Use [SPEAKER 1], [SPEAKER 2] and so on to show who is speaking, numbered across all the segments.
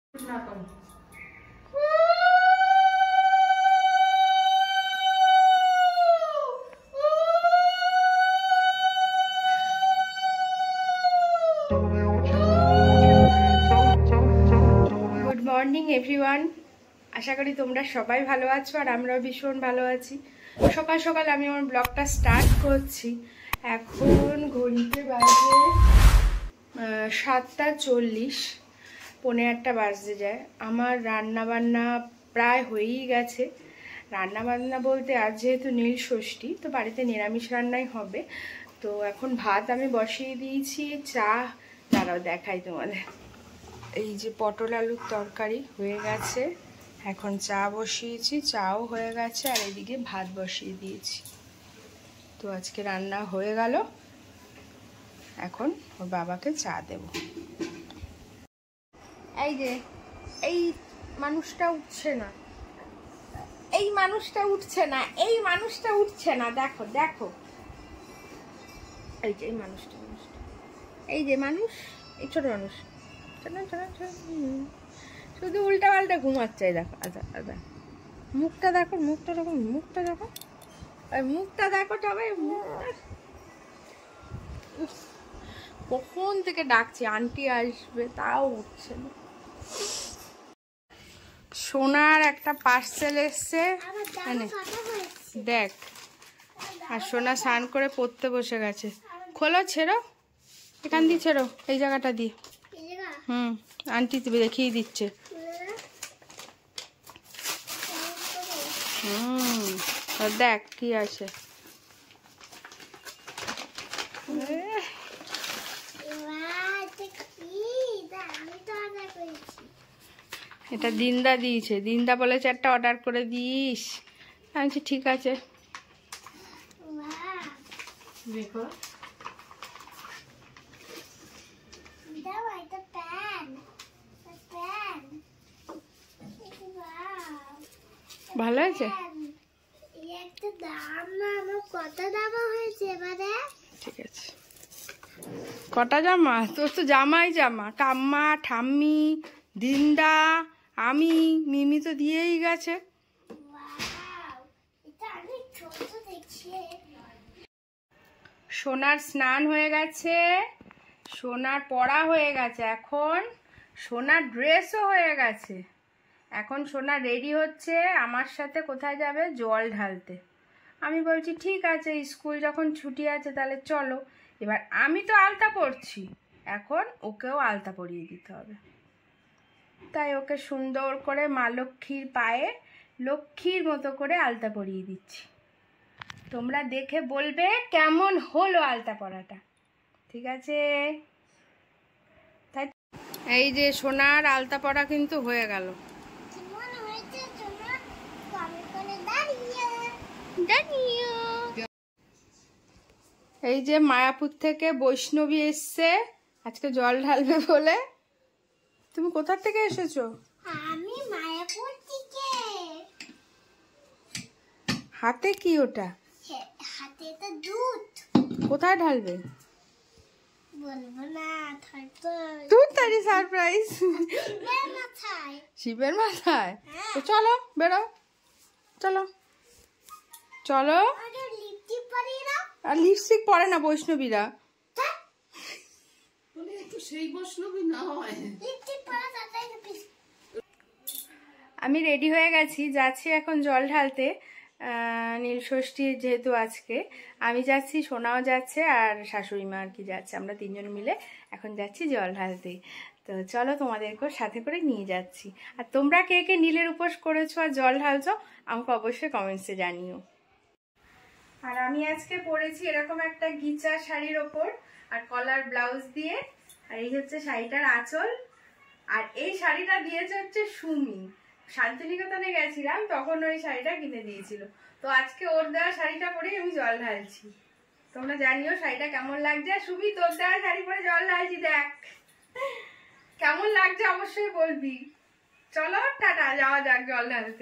[SPEAKER 1] না করো। Good morning everyone, আশা করি তোমরা সবাই ভালো আছো আর আমরাও ভীষণ ভালো আছি। সকাল সকাল আমি আমার ব্লগটা স্টার্ট করছি। এখন ঘড়িতে বাজে 7:40, 7:45 বাজতে যায়। আমার রান্না বান্না প্রায় হয়েই গেছে। রান্না বান্না বলতে আজ যেহেতু নীল ষষ্ঠী, তো বাড়িতে নিরামিষ রান্নাই হবে। তো এখন ভাত আমি বসিয়ে দিয়েছি, চা দাঁড়াও দেখাই তোমাদের। এই যে পটল আলুর তরকারি হয়ে গেছে, এখন চা বসিয়েছি, চাও হয়ে গেছে, আর এদিকে ভাত বসিয়ে দিয়েছি। তো আজকে রান্না হয়ে গেল, এখন ওর বাবাকে চা দেব। এই যে এই মানুষটা উঠছে না, এই মানুষটা উঠছে না, এই মানুষটা উঠছে না, দেখো দেখো, এই যে এই মানুষটা, এই যে মানুষ, এই ছোট মানুষ শুধু উল্টা পাল্টা ঘুমাচ্ছে। দেখো আচ্ছা আচ্ছা, মুখটা দেখো, মুখটা দেখো, মুখটা দেখো, মুখটা দেখো সবাই। কখন থেকে ডাকছি আন্টি আসবে, তাও উঠছে না। সোনার একটা পার্সেল এসছে, দেখ। আর সোনা স্নান করে পড়তে বসে গেছে। খোলো, ছেড়ো, এখান দিয়ে ছেড়ো, এই জায়গাটা দিয়ে। আন্টি দেখিয়ে দিচ্ছে। দেখ কি আছে। এটা দিনদা দিয়েছে, দিনদা বলেছে একটা অর্ডার করে দিস। আমি ঠিক আছে। দেখো ভালো আছে। ঠিক আছে, কটা জামা? তোর তো জামাই জামা। কাম্মা, ঠাম্মি, দিনদা, আমি, মিমি তো দিয়েই গেছে। সোনার স্নান হয়ে গেছে, সোনার পড়া হয়ে গেছে, এখন সোনার ড্রেসও হয়ে গেছে। এখন সোনা রেডি হচ্ছে, আমার সাথে কোথায় যাবে? জল ঢালতে। আমি বলছি ঠিক আছে, স্কুল যখন ছুটি আছে তাহলে চলো। এবার আমি তো আলতা পরছি, এখন ওকেও আলতা পরিয়ে দিতে হবে। তাই ওকে সুন্দর করে মা লক্ষ্মীর পায়ে লক্ষ্মীর মতো করে আলতা পরিয়ে দিচ্ছি। তোমরা দেখে বলবে কেমন হলো আলতা পরাটা, ঠিক আছে? তাই এই যে সোনার আলতা পরা কিন্তু হয়ে গেল। এই যে মায়াপুর থেকে বৈষ্ণবী এসছে আজকে জল ঢালবে বলে। তুমি কোথা থেকে এসেছো?
[SPEAKER 2] আমি মায়াপুর থেকে।
[SPEAKER 1] হাতে কি ওটা?
[SPEAKER 2] হাতে তো দুধ।
[SPEAKER 1] কোথায় ঢালবে?
[SPEAKER 2] বলবো না,
[SPEAKER 1] দুধ তারি সারপ্রাইজ।
[SPEAKER 2] শিবের মাথায়।
[SPEAKER 1] শিবের মাথায়? তো চলো, বেরো, চলো চলো।
[SPEAKER 2] লিপস্টিক পরে না?
[SPEAKER 1] আর লিপস্টিক পরে না বৈষ্ণবীরা।
[SPEAKER 3] সেই বৈষ্ণবী না হয়।
[SPEAKER 2] লিপস্টিক পরে তাতে।
[SPEAKER 1] আমি রেডি হয়ে গেছি, যাচ্ছি এখন জল ঢালতে। নীল ষষ্ঠী যেহেতু আজকে, আমি যাচ্ছি, সোনাও যাচ্ছে, আর শাশুড়ি মা আর কি যাচ্ছে। আমরা তিনজন মিলে এখন যাচ্ছি জল ঢালতে। তো চলো, তোমাদেরকেও সাথে করে নিয়ে যাচ্ছি। আর তোমরা কে কে নীলের উপোস করেছো আর জল ঢালছো আমাকে অবশ্যই কমেন্টসে জানিও। আর আমি আজকে পরেছি এরকম একটা গিচা শাড়ির ওপর আর কলার ব্লাউজ দিয়ে, আর এই হচ্ছে শাড়িটার আঁচল। আর এই শাড়িটা দিয়েছে হচ্ছে সুমি। শান্তিনিকেতনে গেছিলাম, তখন ওই শাড়িটা কিনে দিয়েছিল। তো আজকে ওর দেওয়া শাড়িটা পরেই আমি জল ঢালছি। তোমরা জানিও শাড়িটা কেমন লাগছে। সুমি, তোর দেওয়া শাড়ি পরে জল ঢালছি, দেখ কেমন লাগছে অবশ্যই বলবি। চলো টাটা, যাওয়া যাক জল ঢালতে।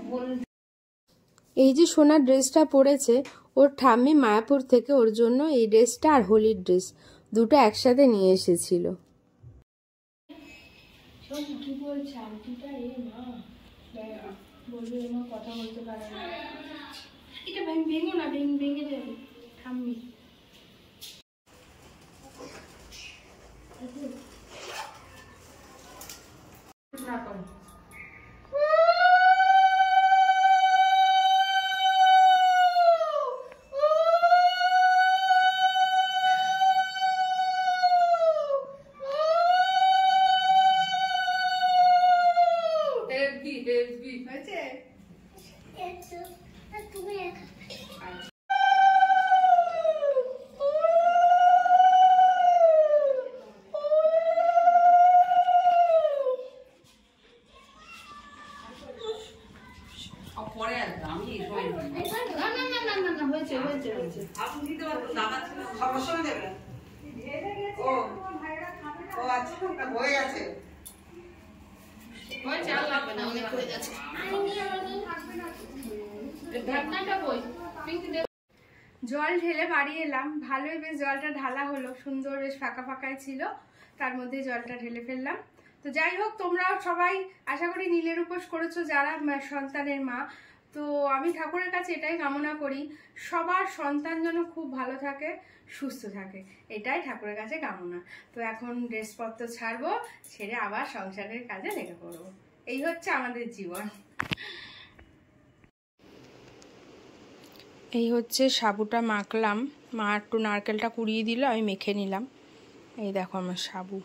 [SPEAKER 1] এই যে সোনার ড্রেসটা পরেছে, ওর ঠাম্মি মায়াপুর থেকে ওর জন্য এই ড্রেসটা আর হোলির ড্রেস দুটো একসাথে নিয়ে এসেছিল। কি বলছে আন্টিটা? বলবে কথা বলতে পারে না, এটা ভেঙো না, ভেঙে যাবে ঠাম্মি। না করো জল ঢেলে বাড়ি এলাম। ভালোই বেশ জলটা ঢালা হলো, সুন্দর বেশ ফাঁকা ফাঁকাই ছিল, তার মধ্যে জলটা ঢেলে ফেললাম। তো যাই হোক, তোমরাও সবাই আশা করি নীলের উপোস করেছো যারা সন্তানের মা। তো আমি ঠাকুরের কাছে এটাই কামনা করি, সবার সন্তান যেন খুব ভালো থাকে, সুস্থ থাকে, এটাই ঠাকুরের কাছে কামনা। তো এখন ড্রেসপত্র ছাড়বো, ছেড়ে আবার সংসারের কাজে লেগে পড়বো। এই হচ্ছে আমাদের জীবন। এই হচ্ছে সাবুটা মাখলাম, মা একটু নারকেলটা কুড়িয়ে দিল, আমি মেখে নিলাম। এই দেখো আমার সাবু।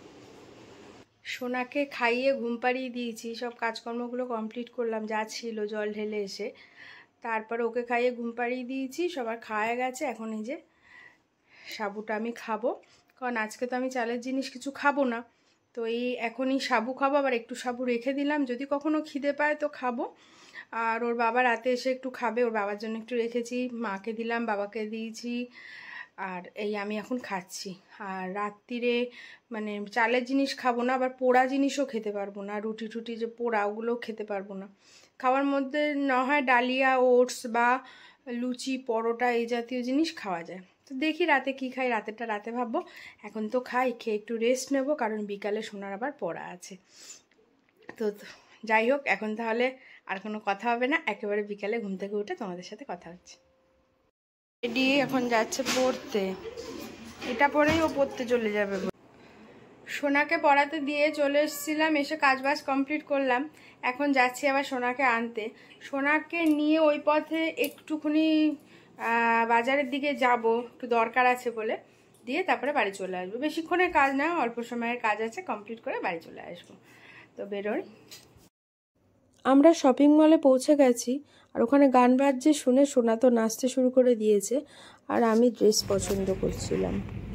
[SPEAKER 1] সোনাকে খাইয়ে ঘুম পাড়িয়ে দিয়েছি, সব কাজকর্মগুলো কমপ্লিট করলাম যা ছিল জল ঢেলে এসে, তারপরে ওকে খাইয়ে ঘুম পাড়িয়ে দিয়েছি, সবার খাওয়া গেছে। এখন এই যে সাবুটা আমি খাবো, কারণ আজকে তো আমি চালের জিনিস কিছু খাবো না। তো এই এখনই সাবু খাবো, আবার একটু সাবু রেখে দিলাম, যদি কখনো খিদে পায় তো খাবো। আর ওর বাবা রাতে এসে একটু খাবে, ওর বাবার জন্য একটু রেখেছি, মাকে দিলাম, বাবাকে দিয়েছি, আর এই আমি এখন খাচ্ছি। আর রাত্রিরে মানে চালের জিনিস খাবো না, আবার পোড়া জিনিসও খেতে পারবো না, রুটি টুটি যে পোড়া ওগুলোও খেতে পারবো না। খাওয়ার মধ্যে না হয় ডালিয়া, ওটস বা লুচি, পরোটা এই জাতীয় জিনিস খাওয়া যায়। তো দেখি রাতে কি খাই, রাতেরটা রাতে ভাববো। এখন তো খাই, খেয়ে একটু রেস্ট নেব, কারণ বিকালে সোনার আবার পড়া আছে। তো যাই হোক, এখন তাহলে আর কোনো কথা হবে না, একেবারে বিকালে ঘুম থেকে উঠে তোমাদের সাথে কথা হচ্ছে। রেডি, এখন যাচ্ছে পড়তে, এটা পরেই ও পড়তে চলে যাবে। সোনাকে পড়াতে দিয়ে চলে এসেছিলাম, এসে কাজবাজ কমপ্লিট করলাম, এখন যাচ্ছি আবার সোনাকে আনতে। সোনাকে নিয়ে ওই পথে একটুখানি বাজারের দিকে যাব, একটু দরকার আছে বলে, দিয়ে তারপরে বাড়ি চলে আসবো। বেশিক্ষণের কাজ না, অল্প সময়ের কাজ আছে, কমপ্লিট করে বাড়ি চলে আসবো। তো বেরোই। আমরা শপিং মলে পৌঁছে গেছি, আর ওখানে গান বাজছে শুনে সোনা তো নাচতে শুরু করে দিয়েছে, আর আমি ড্রেস পছন্দ করছিলাম।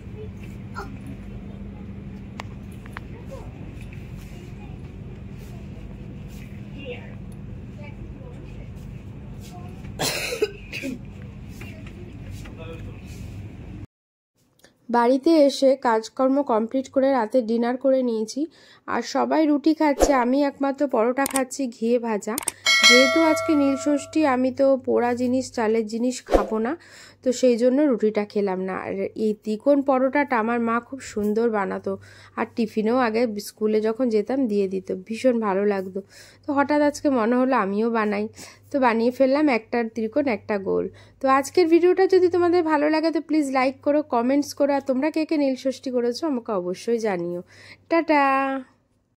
[SPEAKER 1] বাড়িতে এসে কাজকর্ম কমপ্লিট করে রাতে ডিনার করে নিয়েছি, আর সবাই রুটি খাচ্ছে, আমি একমাত্র পরোটা খাচ্ছি ঘিয়ে ভাজা। যেহেতু আজকে নীলষষ্ঠী, আমি তো পোড়া জিনিস, চালের জিনিস খাবো না, তো সেই জন্য রুটিটা খেলাম না। আর এই তিকোন পরোটাটা আমার মা খুব সুন্দর বানাতো, আর টিফিনেও আগে স্কুলে যখন যেতাম দিয়ে দিত, ভীষণ ভালো লাগতো। তো হঠাৎ আজকে মনে হলো আমিও বানাই, তো বানিয়ে ফেললাম, একটা ত্রিকোণ একটা গোল। তো আজকের ভিডিওটা যদি তোমাদের ভালো লাগে তো প্লিজ লাইক করো, কমেন্টস করো, আর তোমরা কে কে নীলষষ্ঠী করেছো আমাকে অবশ্যই জানিও। টাটা।